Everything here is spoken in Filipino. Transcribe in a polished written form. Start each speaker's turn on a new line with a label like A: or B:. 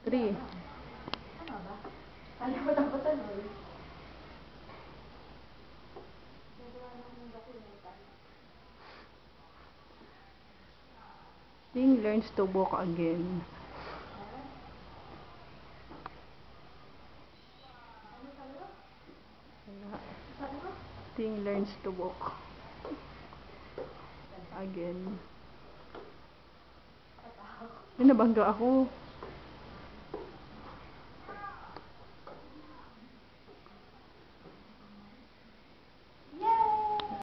A: 3.
B: Tama ba? Kaya mo dapat tuloy.
A: Ting learns to walk again. Ting learns to walk again. Nabangga ako.